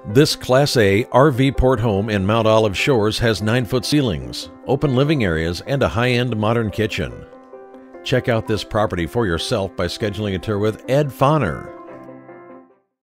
This Class A RV port home in Mount Olive Shores has 9-foot ceilings, open living areas, and a high-end modern kitchen. Check out this property for yourself by scheduling a tour with Ed Fahner.